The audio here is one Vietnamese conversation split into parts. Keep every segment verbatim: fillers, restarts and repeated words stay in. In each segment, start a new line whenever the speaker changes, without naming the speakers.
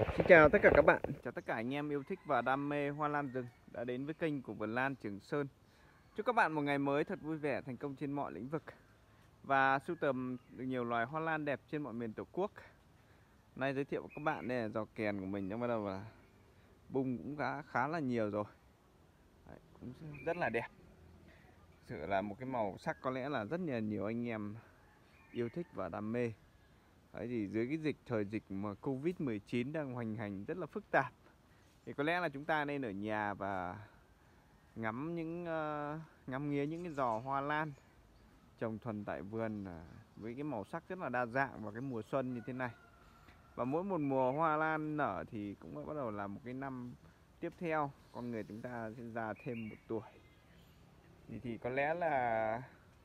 Xin chào tất cả các bạn, chào tất cả anh em yêu thích và đam mê hoa lan rừng đã đến với kênh của Vườn Lan Trường Sơn. Chúc các bạn một ngày mới thật vui vẻ, thành công trên mọi lĩnh vực và sưu tầm được nhiều loài hoa lan đẹp trên mọi miền Tổ quốc. Nay giới thiệu với các bạn đây là giò kèn của mình, đang bắt đầu là bung cũng khá khá là nhiều rồi. Đấy, cũng rất là đẹp. Thực sự là một cái màu sắc có lẽ là rất là nhiều anh em yêu thích và đam mê. Đấy thì dưới cái dịch thời dịch mà Covid mười chín đang hoành hành rất là phức tạp, thì có lẽ là chúng ta nên ở nhà và ngắm những uh, ngắm nghía những cái giò hoa lan trồng thuần tại vườn uh, với cái màu sắc rất là đa dạng vào cái mùa xuân như thế này. Và mỗi một mùa hoa lan nở thì cũng bắt đầu là một cái năm tiếp theo, con người chúng ta sẽ già thêm một tuổi. Thì, thì có lẽ là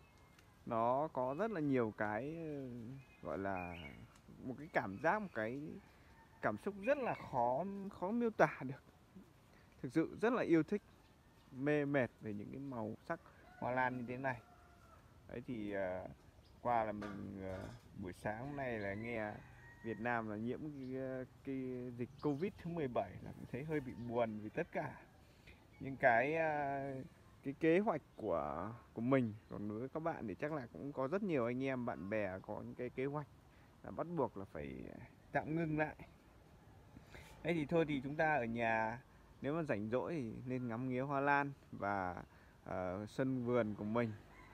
nó có rất là nhiều cái gọi là một cái cảm giác, một cái cảm xúc rất là khó khó miêu tả được. Thực sự rất là yêu thích, mê mệt về những cái màu sắc hoa lan như thế này. Đấy thì uh, qua là mình uh, buổi sáng hôm nay là nghe Việt Nam là nhiễm cái, cái dịch Covid thứ mười bảy, là cũng thấy hơi bị buồn vì tất cả những cái uh, cái kế hoạch của của mình. Còn đối với các bạn thì chắc là cũng có rất nhiều anh em bạn bè có những cái kế hoạch là bắt buộc là phải tạm ngưng lại. Đấy thì thôi thì chúng ta ở nhà nếu mà rảnh rỗi thì nên ngắm nghía hoa lan và uh, sân vườn của mình,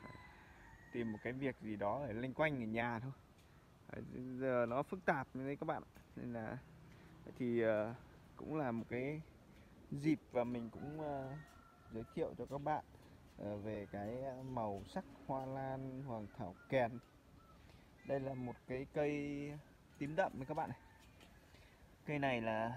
tìm một cái việc gì đó để loanh quanh ở nhà thôi. Đấy, giờ nó phức tạp như đấy các bạn, nên là thì uh, cũng là một cái dịp và mình cũng uh, giới thiệu cho các bạn uh, về cái màu sắc hoa lan hoàng thảo kèn. Đây là một cái cây tím đậm với các bạn này. Cây này là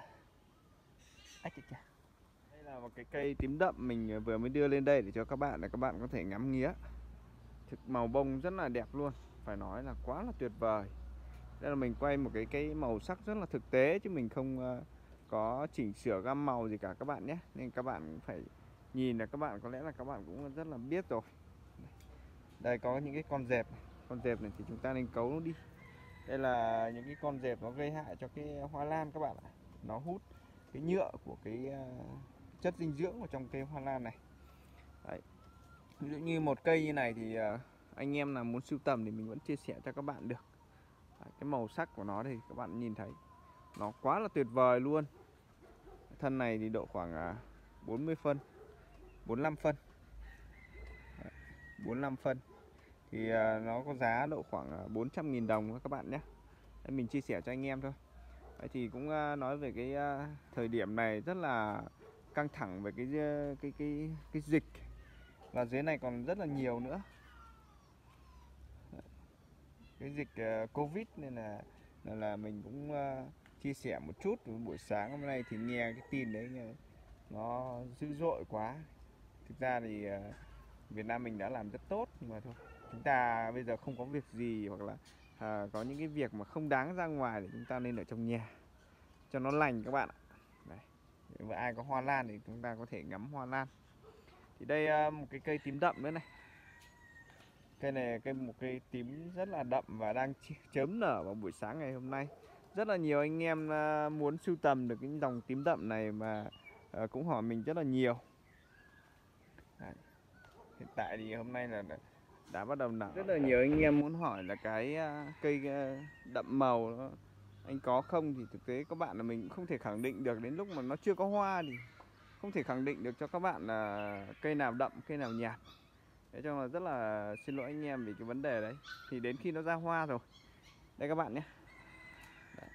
Ách chà chà. Đây là một cái cây tím đậm mình vừa mới đưa lên đây để cho các bạn là các bạn có thể ngắm nghía. Thực màu bông rất là đẹp luôn, phải nói là quá là tuyệt vời. Đây là mình quay một cái cái màu sắc rất là thực tế chứ mình không uh, có chỉnh sửa gam màu gì cả các bạn nhé. Nên các bạn phải nhìn là các bạn có lẽ là các bạn cũng rất là biết rồi. Đây có những cái con dẹp này. Con dẹp này thì chúng ta nên cấu nó đi. Đây là những cái con dẹp nó gây hại cho cái hoa lan các bạn ạ. Nó hút cái nhựa của cái uh, chất dinh dưỡng ở trong cây hoa lan này. Đấy. Ví dụ như một cây như này thì uh, anh em nào muốn sưu tầm thì mình vẫn chia sẻ cho các bạn được. Đấy, cái màu sắc của nó thì các bạn nhìn thấy nó quá là tuyệt vời luôn. Thân này thì độ khoảng uh, bốn mươi phân, bốn mươi lăm phân. Đấy, bốn mươi lăm phân thì uh, nó có giá độ khoảng uh, bốn trăm nghìn đồng các bạn nhé. Đấy, mình chia sẻ cho anh em thôi. Đấy, thì cũng uh, nói về cái uh, thời điểm này rất là căng thẳng về cái uh, cái cái cái dịch, và dưới này còn rất là nhiều nữa cái dịch uh, Covid, nên là là, là mình cũng uh, chia sẻ một chút. Buổi sáng hôm nay thì nghe cái tin đấy nó dữ dội quá. Thực ra thì uh, Việt Nam mình đã làm rất tốt, nhưng mà thôi, chúng ta bây giờ không có việc gì hoặc là uh, có những cái việc mà không đáng ra ngoài thì chúng ta nên ở trong nhà cho nó lành các bạn ạ. Đấy. Nếu mà ai có hoa lan thì chúng ta có thể ngắm hoa lan. Thì đây uh, một cái cây tím đậm nữa này. Cây này cây một cây tím rất là đậm và đang chớm nở vào buổi sáng ngày hôm nay. Rất là nhiều anh em uh, muốn sưu tầm được cái dòng tím đậm này mà uh, cũng hỏi mình rất là nhiều. Đấy. Hiện tại thì hôm nay là đã, đã bắt đầu nở. Rất là nhiều anh em muốn hỏi là cái uh, cây uh, đậm màu đó, anh có không, thì thực tế các bạn là mình cũng không thể khẳng định được. Đến lúc mà nó chưa có hoa thì không thể khẳng định được cho các bạn là cây nào đậm, cây nào nhạt. Thế cho là rất là xin lỗi anh em vì cái vấn đề đấy. Thì đến khi nó ra hoa rồi, đây các bạn nhé, đấy.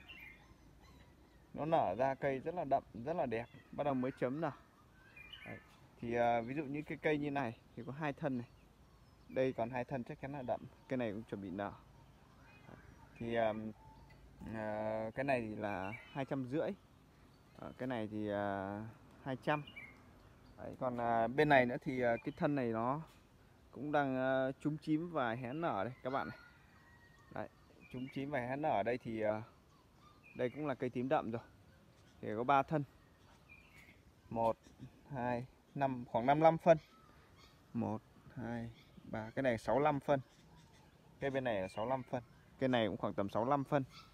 Nó nở ra cây rất là đậm, rất là đẹp, bắt đầu mới chấm nở. Đấy. Thì uh, ví dụ như cái cây như này thì có hai thân này, đây còn hai thân chắc chắn là đậm. Cái này cũng chuẩn bị nở. Đấy. Thì uh, uh, cái này thì là hai trăm rưỡi, uh, cái này thì uh, hai trăm. Đấy, còn uh, bên này nữa thì uh, cái thân này nó cũng đang uh, chúm chím và hé nở đây các bạn này. Đấy, chúm chím và hé nở ở đây thì uh, đây cũng là cây tím đậm rồi. Thì có ba thân, một hai năm, khoảng năm mươi lăm phân, một hai ba, cái này sáu mươi lăm phân, cây bên này là sáu mươi lăm phân, cây này cũng khoảng tầm sáu mươi lăm phân.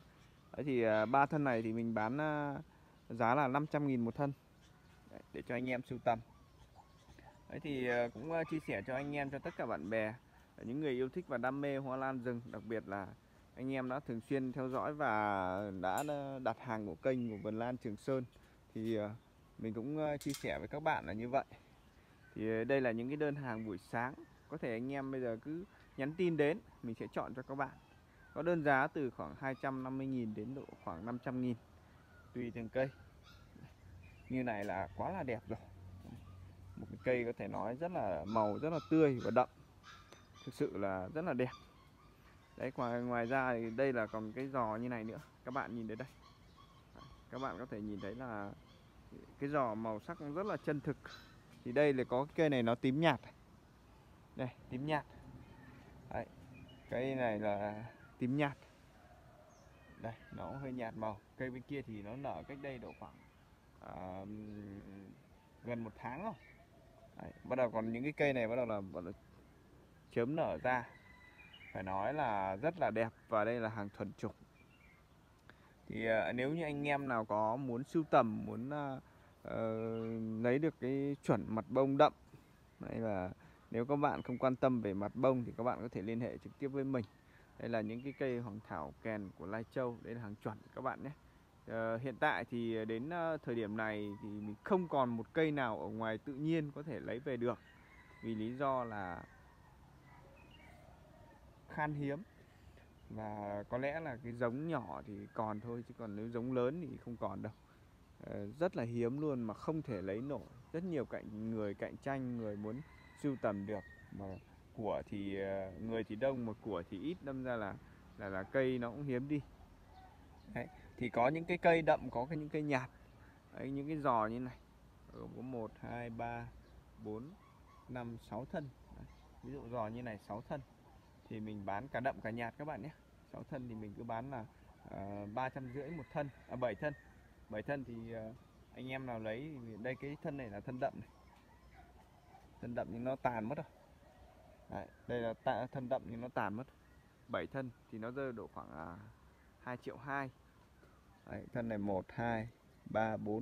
Đấy thì ba thân này thì mình bán giá là năm trăm nghìn một thân. Đấy, để cho anh em sưu tầm. Đấy thì cũng chia sẻ cho anh em, cho tất cả bạn bè, những người yêu thích và đam mê hoa lan rừng, đặc biệt là anh em đã thường xuyên theo dõi và đã đặt hàng của kênh của Vườn Lan Trường Sơn, thì mình cũng chia sẻ với các bạn là như vậy. Thì đây là những cái đơn hàng buổi sáng, có thể anh em bây giờ cứ nhắn tin đến, mình sẽ chọn cho các bạn. Có đơn giá từ khoảng hai trăm năm mươi nghìn đến độ khoảng năm trăm nghìn, tùy từng cây. Như này là quá là đẹp rồi. Một cái cây có thể nói rất là màu rất là tươi và đậm, thực sự là rất là đẹp. Đấy, ngoài ngoài ra thì đây là còn cái giò như này nữa, các bạn nhìn thấy đây. Các bạn có thể nhìn thấy là cái giò màu sắc rất là chân thực. Thì đây là có cái cây này nó tím nhạt. Đây, tím nhạt. Đấy, cây này là tím nhạt. Đây, nó hơi nhạt màu. Cây bên kia thì nó nở cách đây độ khoảng à, gần một tháng rồi. Đấy, bắt đầu còn những cái cây này bắt đầu là, bắt đầu chớm nở ra, phải nói là rất là đẹp, và đây là hàng thuần chủng. Thì uh, nếu như anh em nào có muốn sưu tầm, muốn uh, uh, lấy được cái chuẩn mặt bông đậm, đấy là nếu các bạn không quan tâm về mặt bông thì các bạn có thể liên hệ trực tiếp với mình. Đây là những cái cây hoàng thảo kèn của Lai Châu, đây là hàng chuẩn các bạn nhé. Uh, hiện tại thì đến uh, thời điểm này thì mình không còn một cây nào ở ngoài tự nhiên có thể lấy về được, vì lý do là khan hiếm. Và có lẽ là cái giống nhỏ thì còn thôi, chứ còn nếu giống lớn thì không còn đâu. ờ, Rất là hiếm luôn, mà không thể lấy nổi. Rất nhiều cạnh người cạnh tranh, người muốn sưu tầm được, mà của thì người thì đông mà của thì ít, đâm ra là là là cây nó cũng hiếm đi. Đấy, thì có những cái cây đậm, có cái những cây nhạt. Đấy, những cái giò như này có một, hai, ba, bốn, năm, sáu thân. Đấy, ví dụ giò như này sáu thân thì mình bán cả đậm cả nhạt các bạn nhé. sáu thân thì mình cứ bán là uh, ba trăm rưỡi một thân, à, bảy thân. bảy thân thì uh, anh em nào lấy thì đây, cái thân này là thân đậm này. Thân đậm nhưng nó tàn mất rồi. Đấy, đây là ta, thân đậm nhưng nó tàn mất. bảy thân thì nó rơi độ khoảng uh, hai triệu hai. Đấy, thân này một, hai, ba, bốn,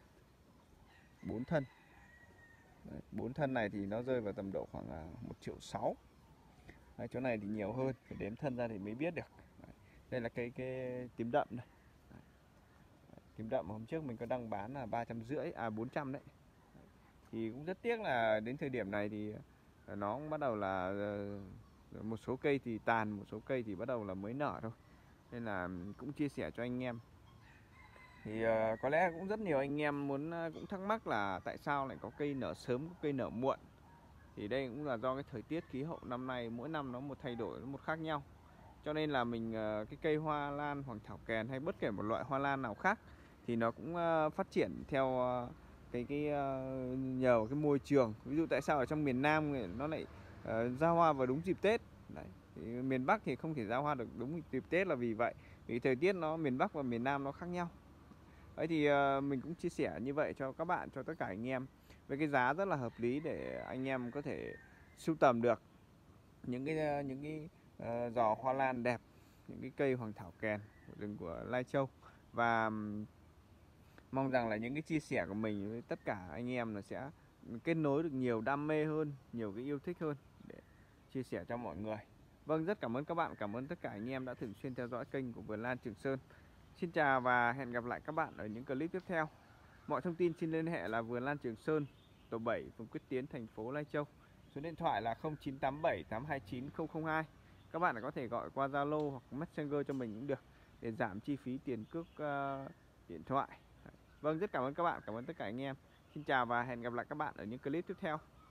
bốn thân. Đấy, bốn thân này thì nó rơi vào tầm độ khoảng uh, một triệu sáu. Đấy, chỗ này thì nhiều hơn, phải đếm thân ra thì mới biết được. Đấy, đây là cái cái tím đậm này. Đấy, tím đậm hôm trước mình có đăng bán là ba trăm rưỡi, à bốn trăm đấy. Đấy, thì cũng rất tiếc là đến thời điểm này thì nó cũng bắt đầu là một số cây thì tàn, một số cây thì bắt đầu là mới nở thôi. Nên là cũng chia sẻ cho anh em. Thì uh, có lẽ cũng rất nhiều anh em muốn uh, cũng thắc mắc là tại sao lại có cây nở sớm, có cây nở muộn. Thì đây cũng là do cái thời tiết khí hậu năm nay mỗi năm nó một thay đổi, nó một khác nhau. Cho nên là mình uh, cái cây hoa lan hoàng thảo kèn hay bất kể một loại hoa lan nào khác thì nó cũng uh, phát triển theo uh, cái cái uh, nhờ cái môi trường. Ví dụ tại sao ở trong miền Nam nó lại uh, ra hoa vào đúng dịp Tết. Đấy. Thì miền Bắc thì không thể ra hoa được đúng dịp Tết là vì vậy. Vì thời tiết nó miền Bắc và miền Nam nó khác nhau. Đấy thì uh, mình cũng chia sẻ như vậy cho các bạn, cho tất cả anh em, với cái giá rất là hợp lý để anh em có thể sưu tầm được những cái những cái uh, giò hoa lan đẹp, những cái cây hoàng thảo kèn của rừng của Lai Châu. Và um, mong rằng là những cái chia sẻ của mình với tất cả anh em là sẽ kết nối được nhiều đam mê hơn, nhiều cái yêu thích hơn để chia sẻ cho mọi người. Vâng, rất cảm ơn các bạn, cảm ơn tất cả anh em đã thường xuyên theo dõi kênh của Vườn Lan Trường Sơn. Xin chào và hẹn gặp lại các bạn ở những clip tiếp theo. Mọi thông tin xin liên hệ là Vườn Lan Trường Sơn, tổ bảy, phường Quyết Tiến, thành phố Lai Châu. Số điện thoại là không chín tám bảy tám hai chín không không hai. Các bạn có thể gọi qua Zalo hoặc Messenger cho mình cũng được, để giảm chi phí tiền cước uh, điện thoại. Vâng, rất cảm ơn các bạn, cảm ơn tất cả anh em. Xin chào và hẹn gặp lại các bạn ở những clip tiếp theo.